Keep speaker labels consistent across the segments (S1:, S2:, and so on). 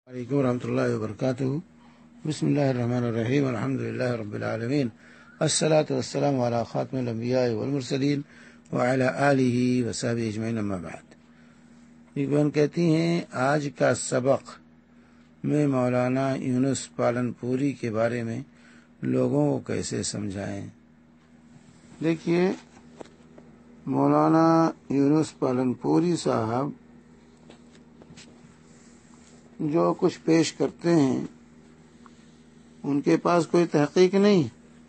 S1: علیکم ورحمatullahi وبرکاتہ. بسم اللہ الرحمن الرحیم. الحمدللہ رب العالمین. الصلاۃ والسلام علی خاتم الانبیاء والمرسلین وعلی آلہ وصحبہ اجمعین. اما بعد. ایک بہن کہتی ہیں آج کا سبق میں مولانا یونس پالن پوری کے بارے میں لوگوں کو کیسے سمجھائیں. دیکھیے، مولانا یونس پالن پوری صاحب جو کچھ پیش کرتے ہیں ان کے پاس کوئی تحقیق نہیں.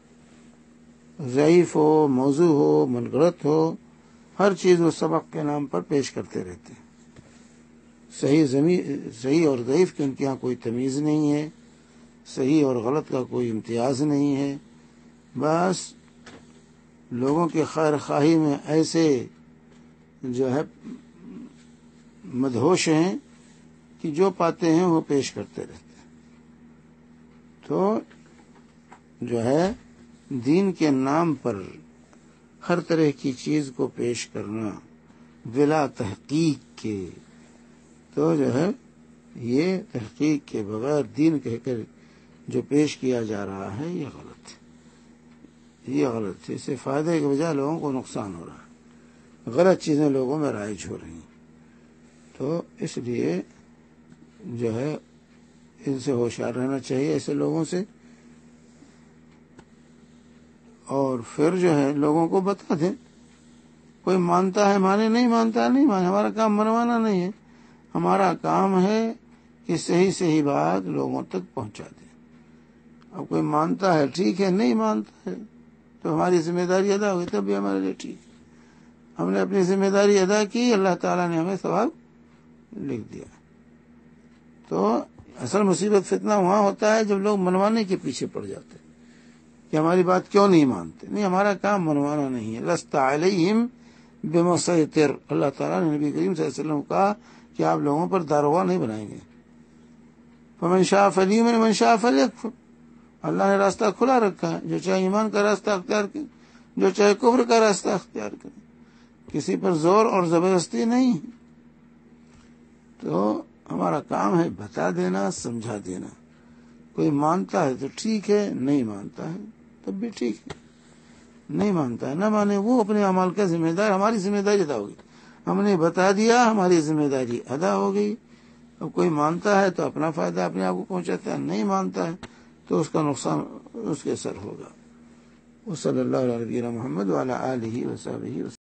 S1: ضعیف ہو، موضوع ہو، منغلط ہو، ہر چیز وہ سبق کے نام پر پیش کرتے رہتے ہیں. صحیح اور ضعیف کی ان کے یہاں کوئی تمیز نہیں ہے، صحیح اور غلط کا کوئی امتیاز نہیں ہے. بس لوگوں کی خیر خواہی میں ایسے جو ہے مدہوش ہیں کہ جو پاتے ہیں وہ پیش کرتے رہتے ہیں. تو جو ہے دین کے نام پر ہر طرح کی چیز کو پیش کرنا بلا تحقیق کے، تو جو ہے یہ تحقیق کے بغیر دین کہہ کر جو پیش کیا جا رہا ہے یہ غلط ہے. یہ غلط ہے. اس سے فائدے کے بجائے لوگوں کو نقصان ہو رہا ہے. غلط چیزیں لوگوں میں رائج ہو رہی ہیں. تو اس لیے جو ہے ان سے ہوشیار رہنا چاہیے، ایسے لوگوں سے. اور پھر جو ہے لوگوں کو بتا دیں. کوئی مانتا ہے مانے، نہیں مانتا ہے نہیں مانے. ہمارا کام منوانا نہیں ہے. ہمارا کام ہے کہ صحیح بات لوگوں تک پہنچا دیں. اب کوئی مانتا ہے ٹھیک ہے، نہیں مانتا ہے تو ہماری ذمہ داری ادا ہوئی، تب بھی ہمارے لیے ٹھیک ہے. ہم نے اپنی ذمہ داری ادا کی، اللہ تعالیٰ نے ہمیں ثواب لکھ دیا. تو اصل مصیبت فتنہ وہاں ہوتا ہے جب لوگ منوانے کے پیچھے پڑ جاتے ہیں کہ ہماری بات کیوں نہیں مانتے. نہیں، ہمارا کام منوانا نہیں ہے. لست علیہم بمسیطر. اللہ تعالیٰ نے نبی کریم صلی اللہ علیہ وسلم کو کہا کہ آپ لوگوں پر داروغہ نہیں بنائیں گے. فمن شاء فلیؤمن ومن شاء فلیکفر. اللہ نے راستہ کھلا رکھا ہے، جو چاہے ایمان کا راستہ اختیار کرے، جو چاہے کفر کا راستہ اختیار کرے. کسی پر زور اور زبردستی نہیں. تو ہمارا کام ہے بتا دینا، سمجھا دینا. کوئی مانتا ہے تو ٹھیک ہے، نہیں مانتا ہے تب بھی ٹھیک ہے. نہیں مانتا ہے نہ مانے، وہ اپنے اعمال کا ذمہ دار. ہماری ذمہ داری ادا ہوگی. ہم نے بتا دیا، ہماری ذمہ داری ادا ہو گئی. اب کوئی مانتا ہے تو اپنا فائدہ اپنے آپ کو پہنچاتا ہے، نہیں مانتا ہے تو اس کا نقصان اس کے سر ہوگا. وصلی اللہ علیہ محمد وعلی آلہ وصحبہ وسلم.